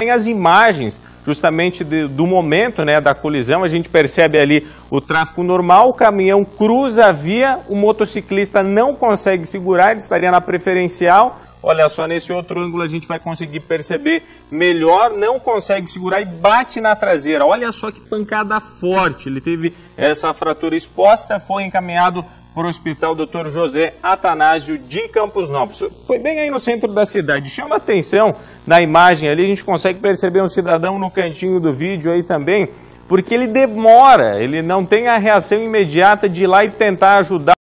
Tem as imagens justamente do momento, né, da colisão. A gente percebe ali o tráfego normal, o caminhão cruza a via, o motociclista não consegue segurar, ele estaria na preferencial. Olha só, nesse outro ângulo a gente vai conseguir perceber melhor, não consegue segurar e bate na traseira. Olha só que pancada forte, ele teve essa fratura exposta, foi encaminhado para o Hospital Dr. José Atanásio de Campos Novos. Foi bem aí no centro da cidade. Chama a atenção na imagem ali, a gente consegue perceber um cidadão no cantinho do vídeo aí também, porque ele demora, ele não tem a reação imediata de ir lá e tentar ajudar